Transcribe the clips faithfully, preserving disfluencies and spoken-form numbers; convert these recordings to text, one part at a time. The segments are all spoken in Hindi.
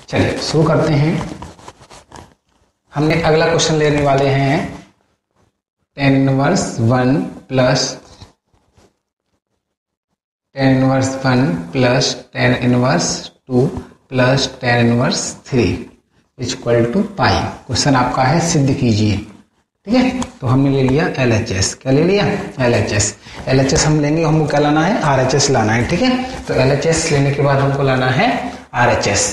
चलिए शुरू करते हैं। हमने अगला क्वेश्चन लेने वाले हैं tan inverse one plus tan inverse one plus tan inverse two plus tan inverse three equal to pi. Question आपका है सिद्ध कीजिए। ठीक है, तो हमने ले लिया एल एच एस। क्या ले लिया? L H S. L H S हम लेंगे, हमको क्या लाना है? आर एच एस लाना है। ठीक है, तो एल एच एस लेने के बाद हमको लाना है आर एच एस।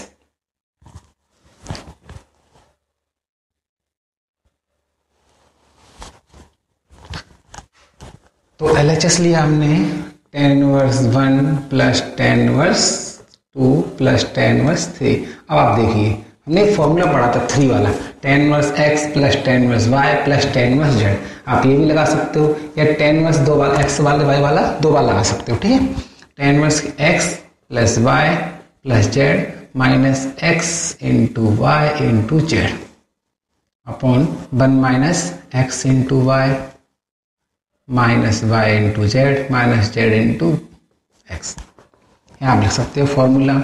तो एल एच एस लिया हमने tan inverse one plus tan inverse two plus tan inverse three. अब आप देखिए, हमने एक फॉर्मूला पढ़ा था थ्री वाला, tan inverse x plus tan inverse y plus tan inverse z. आप ये भी लगा सकते हो, या टेन इनवर्स दो बार एक्स वाले वाई वाला दो बार लगा सकते हो। ठीक है, tan inverse x plus y plus z minus x into y into z upon one minus x into y minus y into z minus z into x. यहाँ आप लिख सकते हो formula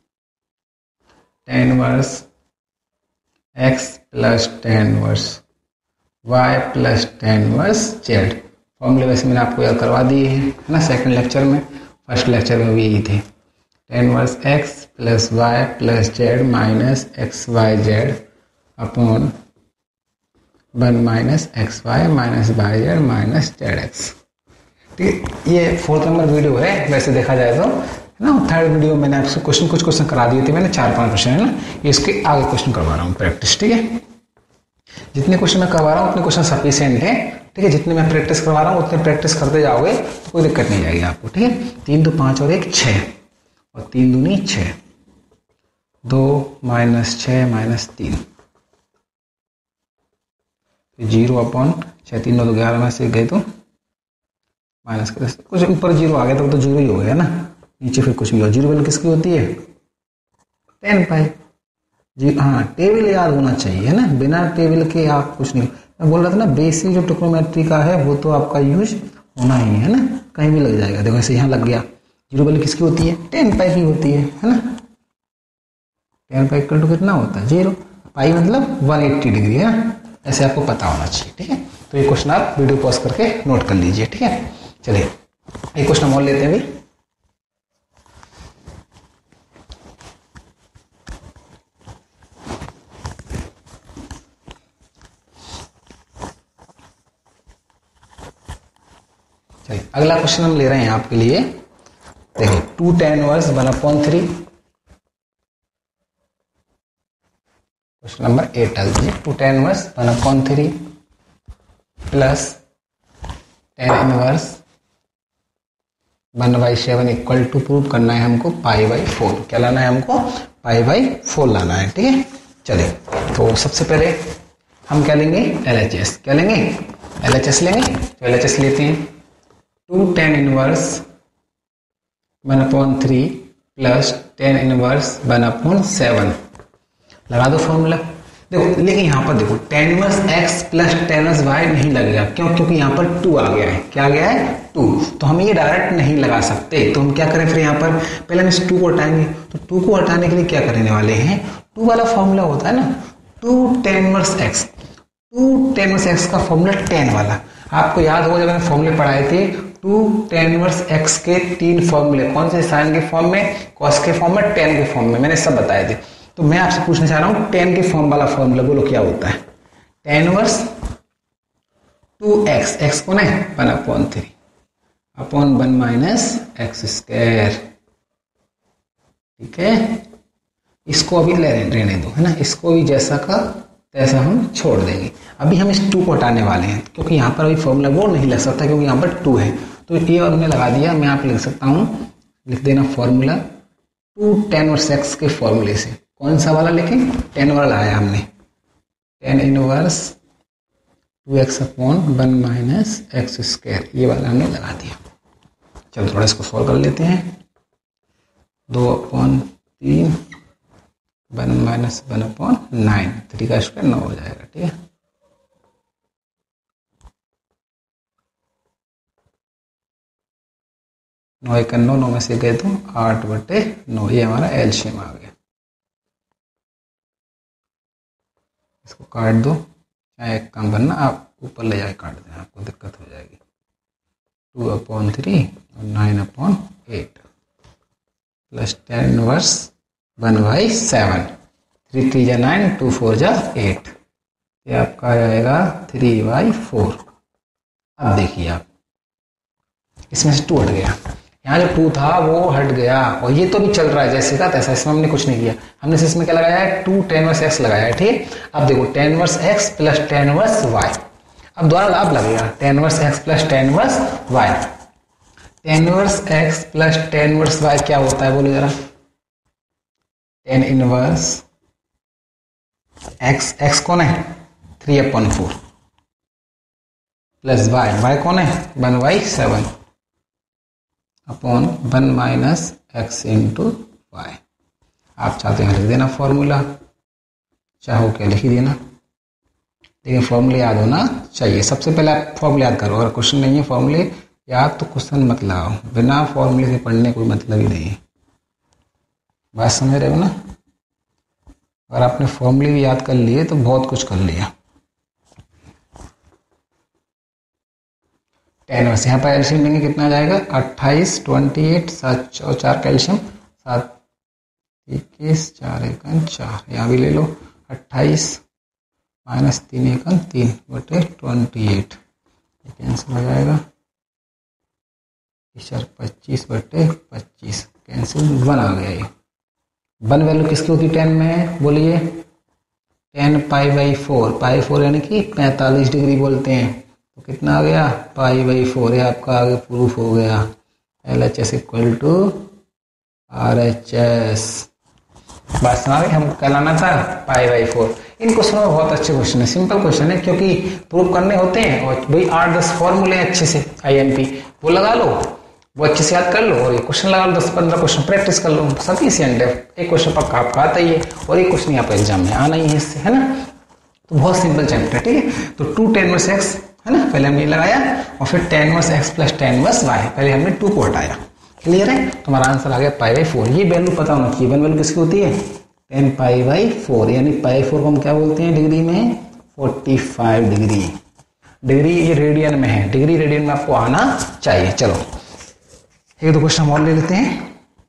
tan inverse x plus tan inverse y plus tan inverse z. फॉर्मूले वैसे मैंने आपको याद करवा दिए हैं, है ना, सेकंड लेक्चर में। फर्स्ट लेक्चर में भी यही थे, tan inverse x plus y plus z minus x y z upon one minus x y minus y z minus z x. ठीक है, ये फोर्थ नंबर वीडियो है वैसे देखा जाए तो, है ना। थर्ड वीडियो मैंने आपसे क्वेश्चन कुछ क्वेश्चन करा दिए थे मैंने, चार पांच क्वेश्चन, है ना। इसके आगे क्वेश्चन करवा रहा हूँ प्रैक्टिस। ठीक है, जितने क्वेश्चन मैं करवा रहा हूँ उतने क्वेश्चन सफिशिएंट है। ठीक है, जितने मैं प्रैक्टिस करवा रहा हूँ उतने प्रैक्टिस करते जाओगे तो कोई दिक्कत नहीं जाएगी आपको। ठीक है, तीन दो पाँच और एक छः, और तीन दूनी छः, दो माइनस छः माइनस तीन, जीरो अपॉन छः, तीन दो ग्यारह में से गए तो माइनस कर, कुछ ऊपर जीरो आ गया तो तो जीरो ही हो गया ना, नीचे फिर कुछ भी हो। जीरो वैल्यू किसकी होती है? टेन पाई जी। हाँ, टेबल याद होना चाहिए, है ना, बिना टेबल के आप कुछ नहीं। मैं बोल रहा था ना, बेसिक जो ट्रिग्नोमेट्री का है वो तो आपका यूज होना ही है ना, कहीं भी लग जाएगा। देखो ऐसे यहाँ लग गया, जीरो वैल्यू किसकी होती है? टेन पाई की होती है, है ना। टेन पाई इक्वल टू कितना होता है? जीरो। पाई मतलब वन एट्टी डिग्री, है ना, ऐसे आपको पता होना चाहिए। ठीक है, तो ये क्वेश्चन आप वीडियो पॉज करके नोट कर लीजिए। ठीक है, चलिए एक क्वेश्चन और लेते हैं भी। चलिए अगला क्वेश्चन हम ले रहे हैं आपके लिए। देखिए two tan inverse one upon three, question number eight डाल दीजिए। Two tan inverse one upon three plus tan inverse one by seven equal to prove करना है हमको पाई बाई फोर। क्या लाना है हमको? पाई बाई फोर लाना है। ठीक है, चलिए तो सबसे पहले हम क्या लेंगे? L H S. क्या लेंगे? एल एच एस लेंगे। तो एल एच एस लेते हैं, two tan inverse one upon three plus tan inverse one upon seven. लगा दो फॉर्मूला। देखो लेकिन यहाँ पर देखो tan inverse x plus tan inverse y नहीं लगेगा। क्यों? क्योंकि यहाँ पर टू आ गया है। क्या आ गया है? टू। तो हम ये डायरेक्ट नहीं लगा सकते, तो हम क्या करें फिर? यहाँ पर पहले हम इस टू को हटाएंगे। तो टू को हटाने के लिए क्या करने वाले हैं? टू वाला फॉर्मूला होता है ना, two tan inverse x. Two tan inverse x का फॉर्मूला टेन वाला आपको याद होगा, जब मैंने फॉर्मूले पढ़ाए थे टू टेन इनवर्स एक्स के तीन फॉर्मूले, कौन से? साइन के फॉर्म में, कॉस के फॉर्म में, टेन के फॉर्म में, मैंने सब बताए थे। तो मैं आपसे पूछना चाह रहा हूं टेन के फॉर्म वाला फॉर्मूला बोलो क्या होता है? Tan inverse two x, x कौन है? One upon three upon one minus x square. ठीक है, इसको अभी रहने दो, है ना, इसको भी जैसा का तैसा हम छोड़ देंगे। अभी हम इस टू को हटाने वाले हैं, क्योंकि यहाँ पर अभी फॉर्मूला वो नहीं लग सकता, क्योंकि यहाँ पर टू है। तो ये हमने लगा दिया। मैं आप लिख सकता हूँ, लिख देना formula two tan inverse x के फॉर्मूले से। कौन सा वाला? लेकिन टेन वाला लगाया हमने, tan inverse two x upon one minus x square, ये वाला हमने लगा दिया। चलो थोड़ा इसको सॉल्व कर लेते हैं। दो अपॉन तीन, one minus one upon nine, three का स्क्वायर नौ हो जाएगा। ठीक है, नौ एक नौ, नौ में से गए तो आठ बटे नौ, ये हमारा एलसीएम आ गया। इसको काट दो, चाहे एक काम करना आप ऊपर ले जाके काट देना, आपको दिक्कत हो जाएगी। टू अपॉन थ्री और nine upon eight plus tan inverse one by seven, three three जा नाइन, टू फोर जा एट, ये आपका आ जाएगा थ्री बाई फोर। अब देखिए आप, इसमें से टू हट गया, यहाँ जो टू था वो हट गया, और ये तो भी चल रहा है जैसे का तैसा, इसमें हमने कुछ नहीं किया। हमने इसमें क्या लगाया है, टू टेन वर्स एक्स लगाया है, ठीक। अब देखो tan verse x plus tan verse y, अब दोबारा लाभ लगेगा, tan verse x plus tan verse y. Tan verse x plus tan verse y क्या होता है बोलो जरा, टेन इनवर्स एक्स, एक्स कौन है three upon four, plus y, y कौन है one by seven, upon one minus x into y. आप चाहते हैं लिख देना फॉर्मूला, चाहो क्या लिख ही देना, लेकिन फॉर्मूले याद होना चाहिए। सबसे पहले आप फॉर्मूले याद करो, अगर क्वेश्चन नहीं है फॉर्मूले याद तो क्वेश्चन मत लगाओ, बिना फॉर्मूले से पढ़ने कोई मतलब ही नहीं है। बात समझ रहे हो ना, अगर आपने फॉर्मूले भी याद कर लिए तो बहुत कुछ कर लिया। टेन वर्स यहाँ पर एल्शियम लेंगे कितना आ जाएगा, अट्ठाईस, ट्वेंटी एट, सात और चार कैल्शियम, सात इक्कीस, चार एकन चार, यहाँ भी ले लो अट्ठाईस माइनस तीन एकन तीन बटे ट्वेंटी एट, कैंसिल हो जाएगा, चार पच्चीस बटे पच्चीस, कैंसिल, वन आ गया। ये वन वैल्यू किसकी होती है टेन में बोलिए, tan pi by four, pi four यानी कि पैंतालीस डिग्री बोलते हैं, तो कितना आ गया पाई बाई फोर, है आपका आगे प्रूफ हो गया, L H S equal to R H S. बात समझ गए, हमको कहलाना था पाई बाई फोर। इन क्वेश्चनों में बहुत अच्छे क्वेश्चन है, सिंपल क्वेश्चन है, क्योंकि प्रूफ करने होते हैं, और भाई आठ दस फॉर्मूले अच्छे से आई एम पी वो लगा लो, वो अच्छे से याद कर लो, और ये क्वेश्चन लगा लो, दस पंद्रह क्वेश्चन प्रैक्टिस कर लो, सफिशिएंट है। एक क्वेश्चन पक्का आपका आता ही है, और एक क्वेश्चन आपका एग्जाम में आना ही है इससे, है ना। तो बहुत सिंपल चैप्टर है, ठीक है। तो टू टेन वर्स एक्स है ना, पहले हमने लगाया, और फिर tan verse x plus tan verse y, पहले हमने टू को हटाया, क्लियर है। तुम्हारा आंसर आ गया पाई बाई फोर। ये वैल्यू पता होना चाहिए, वन वैल्यू किसकी होती है टेन पाई बाई फोर, यानी पाई फोर को हम क्या बोलते हैं डिग्री में, फोर्टी फाइव डिग्री। डिग्री ये रेडियन में है, डिग्री रेडियन में आपको आना चाहिए। चलो एक दो क्वेश्चन और ले लेते हैं।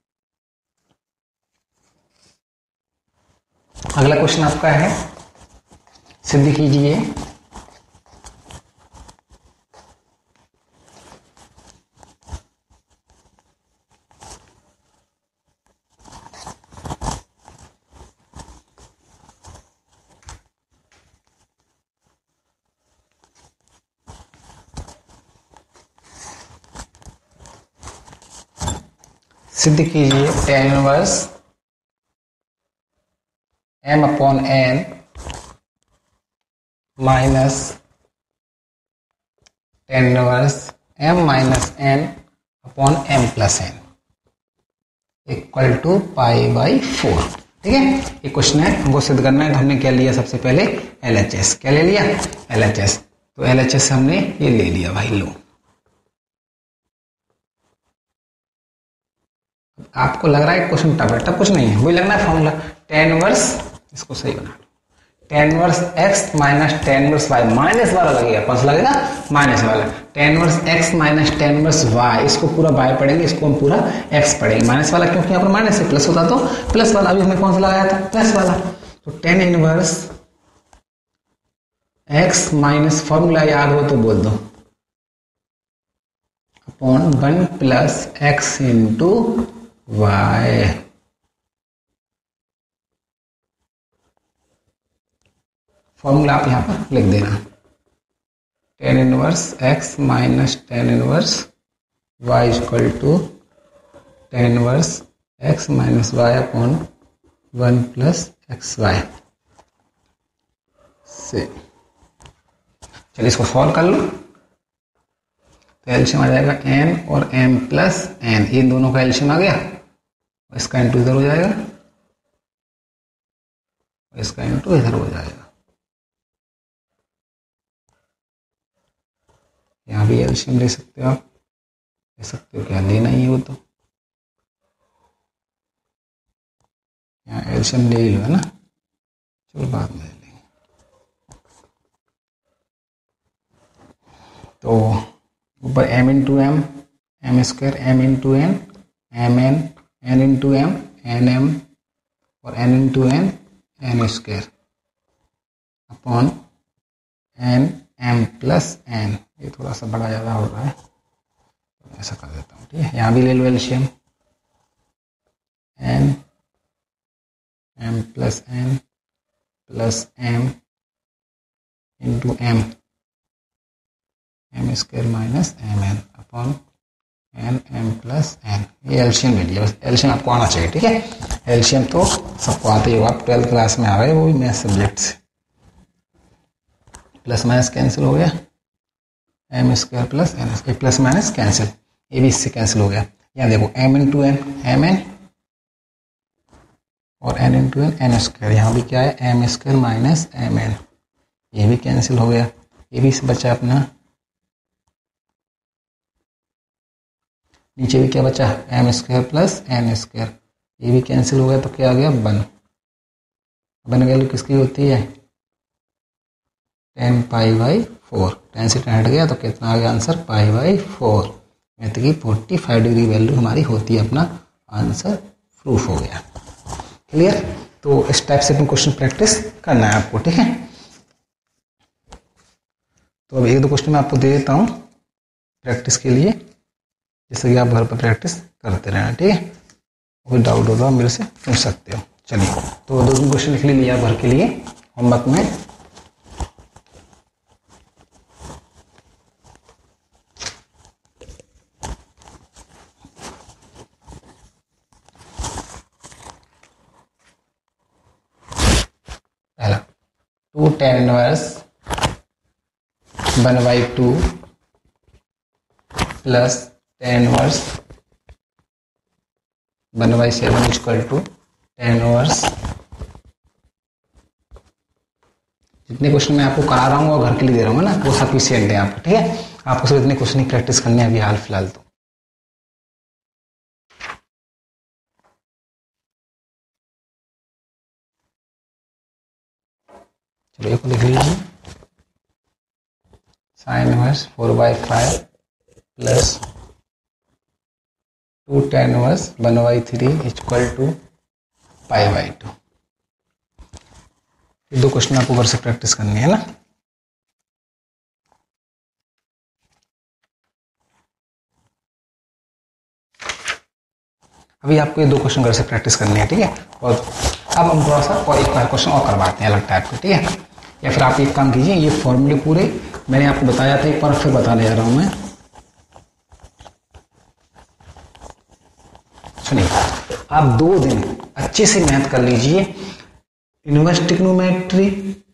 अगला क्वेश्चन आपका है, सिद्ध कीजिए सिद्ध कीजिए tan inverse m upon n minus tan inverse m minus n upon m plus n equal to pi by four. ठीक है, ये क्वेश्चन है, हमको सिद्ध करना है। तो हमने क्या लिया सबसे पहले एल एच एस, क्या ले लिया एल एच एस। तो एल एच एस हमने ये ले लिया भाई, लो। आपको लग रहा है क्वेश्चन टफ है, टफ कुछ नहीं है, वही लगना है फॉर्मूला टेन वर्स, इसको सही बना लो, tan verse x minus tan verse y, minus वाला लगेगा, कौन सा लगेगा माइनस वाला, tan verse x minus tan verse y, इसको पूरा वाई पढ़ेंगे, इसको हम पूरा एक्स पढ़ेंगे, माइनस वाला क्योंकि यहाँ पर माइनस से प्लस होता तो प्लस वाला, अभी हमने कौन सा लगाया था प्लस वाला। तो tan inverse x minus, formula याद हो तो बोल दो, upon one plus x into y. Formula आप यहां पर लिख देना, tan inverse x minus tan inverse y equal to tan inverse x minus y upon one plus x y से। चलिए इसको सॉल्व कर लो, तो एल्शियम आ जाएगा एन और एम प्लस एन, इन दोनों का एल्शियम आ गया, इसका इंटू इधर हो जाएगा, इसका इंटू इधर हो जाएगा। यहाँ भी एल्शियम ले सकते हो आप, ले सकते हो क्या, लेना ही हो तो यहाँ एल्शियम ले लो, है ना, चलो बाद में ले लेंगे। तो ऊपर m into m m square m into n m n n into m n m और n into n n square upon n m plus n. ये थोड़ा सा बड़ा ज़्यादा हो रहा है तो ऐसा कर देता हूँ, ठीक है। यहाँ भी ले लो LCM, n m plus n plus m into m m square minus m n upon n m plus n. ये एलसीएम ले लिया, बस एलसीएम आपको आना चाहिए, ठीक है। एलसीएम तो सबको आते ही होगा, आप ट्वेल्थ क्लास में आ गए, वो भी मैथ सब्जेक्ट से। प्लस माइनस कैंसिल हो गया, m square plus n, a plus minus cancel, ये भी इससे कैंसिल हो गया। यहाँ देखो m into n m n और n into n n square, यहाँ भी क्या है m square minus m n, ये भी कैंसिल हो गया। ये भी बचा अपना, नीचे भी क्या बचा m square plus n square, ये भी कैंसिल हो गया। तो क्या आ गया वन, वन वैल्यू किसकी होती है tan pi by four, tan से टेन हट गया तो कितना आ गया आंसर पाई बाई फोर, यानी कि फोर्टी फाइव डिग्री वैल्यू हमारी होती है। अपना आंसर प्रूफ हो गया, क्लियर। तो इस टाइप से अपने क्वेश्चन प्रैक्टिस करना है आपको, ठीक है। तो अब एक दो क्वेश्चन मैं आपको दे देता हूँ प्रैक्टिस के लिए, जैसे कि आप घर पर प्रैक्टिस करते रहना, ठीक है। कोई डाउट हो तो आप मेरे से पूछ सकते हो। चलिए, तो दो तीन क्वेश्चन लिख लिया घर के लिए होमवर्क में। पहला two tan inverse one by two plus tan inverse one by seven equal to tan inverse. जितने क्वेश्चन मैं आपको करा रहा हूँ और घर के लिए दे रहा हूँ ना, वो सफिशिएंट है आपको, ठीक है। आपको सिर्फ इतने क्वेश्चन ही प्रैक्टिस करने हैं अभी हाल फिलहाल। तो चलो एक लिख लीजिए, sine inverse four by five plus two tan inverse one by three equal to pi by two. ये दो क्वेश्चन आपको घर से प्रैक्टिस करनी है ना। अभी आपको ये दो क्वेश्चन घर से प्रैक्टिस करनी है, ठीक है। और अब हम थोड़ा सा और एक बार क्वेश्चन और करवाते हैं अलग टाइप के, ठीक है। या फिर आप एक काम कीजिए, ये फॉर्मूले पूरे मैंने आपको बताया था, एक बार फिर बताने जा रहा हूं मैं। सुनिए, आप दो दिन अच्छे से मैथ कर लीजिए, इनवर्स ट्रिग्नोमेट्री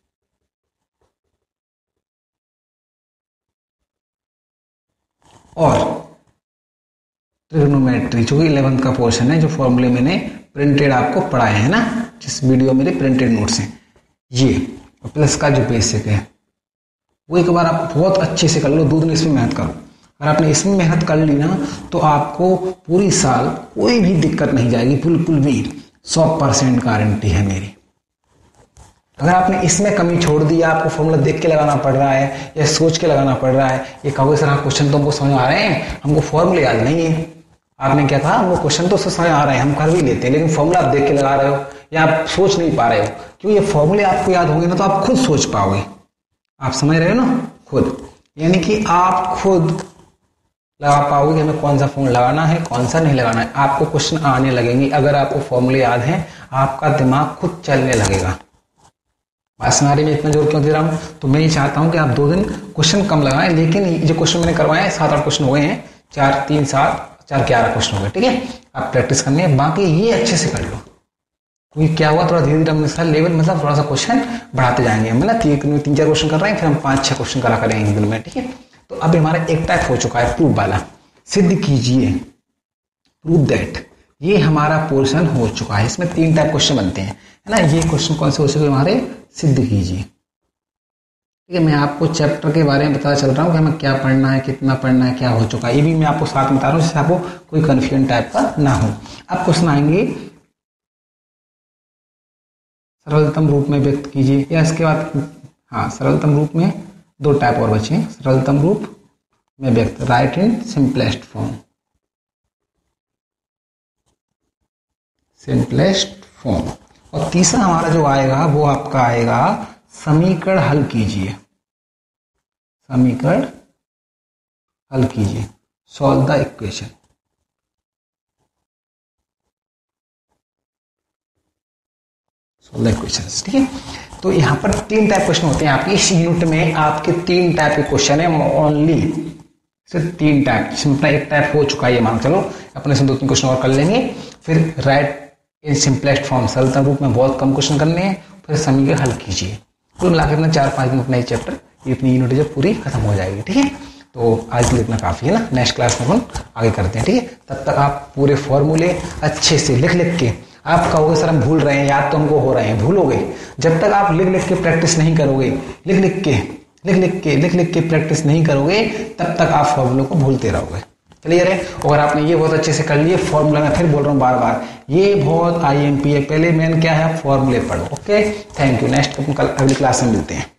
और ट्रिग्नोमेट्री, जो कि इलेवेंथ का पोर्शन है, जो फॉर्मूले मैंने प्रिंटेड आपको पढ़ाए हैं ना, जिस वीडियो मेरे प्रिंटेड नोट्स हैं, ये और प्लस का जो बेसिक है, वो एक बार आप बहुत अच्छे से कर लो। दो दिन इसमें मेहनत करो। अगर आपने इसमें मेहनत कर ली ना, तो आपको पूरी साल कोई भी दिक्कत नहीं जाएगी, बिल्कुल भी सौ परसेंट गारंटी है मेरी। अगर आपने इसमें कमी छोड़ दी, आपको फॉर्मूला देख के लगाना पड़ रहा है या सोच के लगाना पड़ रहा है, ये कहोगे सर हाँ क्वेश्चन तो हमको समझ आ रहे हैं, हमको फॉर्मूले याद नहीं है। आपने क्या कहा, हमको क्वेश्चन तो समझ आ रहे हैं, हम कर भी लेते हैं, लेकिन फॉर्मूला आप देख के लगा रहे हो या आप सोच नहीं पा रहे हो। क्यों, ये फॉर्मूले आपको याद होंगे ना, तो आप खुद सोच पाओगे। आप समझ रहे हो ना, खुद, यानी कि आप खुद लगा पाओगे कि हमें कौन सा फॉर्मूला लगाना है, कौन सा नहीं लगाना है। आपको क्वेश्चन आने लगेंगे, अगर आपको फॉर्मूले याद हैं, आपका दिमाग खुद चलने लगेगा। बात सुनारी में इतना जोर क्यों दे रहा हूं, तो मैं ये चाहता हूं कि आप दो दिन क्वेश्चन कम लगाएं, लेकिन जो क्वेश्चन मैंने करवाए हैं, सात आठ क्वेश्चन हुए हैं, चार तीन सात चार ग्यारह क्वेश्चन हो गए, ठीक है। आप प्रैक्टिस करनी है, बाकी ये अच्छे से कर लो। क्योंकि क्या हुआ, थोड़ा धीरे धीरे हम लेवल मतलब थोड़ा सा क्वेश्चन बढ़ाते जाएंगे हम ना। तीन तीन चार क्वेश्चन कर रहे हैं, फिर हम पांच छह क्वेश्चन करा करेंगे एक दिन में, ठीक है। तो अब हमारा एक टाइप हो चुका है प्रूफ वाला, सिद्ध कीजिए, प्रूव दैट, ये हमारा पोर्शन हो चुका है। इसमें तीन टाइप क्वेश्चन बनते हैं, है ना। ये क्वेश्चन कौन से हो चुके हमारे, सिद्ध कीजिए, ठीक है। मैं आपको चैप्टर के बारे में पता चल रहा हूँ कि हमें क्या पढ़ना है, कितना पढ़ना है, क्या हो चुका है, ये भी मैं आपको साथ में बता रहा हूँ, जिससे आपको कोई कंफ्यूजन टाइप का ना हो। अब क्वेश्चन आएंगे, सरलतम रूप में व्यक्त कीजिए, या इसके बाद हाँ सरलतम रूप में दो टाइप और बचे हैं, सरलतम रूप में व्यक्त, write in simplest form, simplest form. और तीसरा हमारा जो आएगा वो आपका आएगा समीकरण हल कीजिए, समीकरण हल कीजिए, solve the equation. Solve the equations, ठीक है। तो यहाँ पर तीन टाइप क्वेश्चन होते हैं आपके इस यूनिट में, आपके तीन टाइप के क्वेश्चन है ओनली, सिर्फ तीन टाइप। इसमें अपना एक टाइप हो चुका है ये मान चलो, अपने से दो तीन क्वेश्चन और कर लेंगे, फिर राइट इन सिंपलेस्ट फॉर्म, सरलतम रूप में बहुत कम क्वेश्चन करने हैं, फिर समीकरण हल कीजिए। कुल मिलाकर अपना चार पाँच दिन अपना ये चैप्टर, ये अपनी यूनिट जब पूरी खत्म हो जाएगी, ठीक है। तो आज के लिए इतना काफ़ी है ना, नेक्स्ट क्लास में हम आगे करते हैं, ठीक है। तब तक आप पूरे फॉर्मूले अच्छे से लिख लिख के, आप कहोगे सर हम भूल रहे हैं, याद तो हमको हो रहे हैं, भूलोगे जब तक आप लिख लिख के प्रैक्टिस नहीं करोगे, लिख लिख के लिख लिख के लिख लिख के प्रैक्टिस नहीं करोगे, तब तक आप फॉर्मूलों को भूलते रहोगे। क्लियर है। अगर आपने ये बहुत अच्छे से कर लिए फॉर्मूला, मैं फिर बोल रहा हूँ बार बार, ये बहुत आईएमपी है, पहले मेन क्या है, फॉर्मूले पढ़ो। Okay, thank you. नेक्स्ट कल अगली क्लास में मिलते हैं।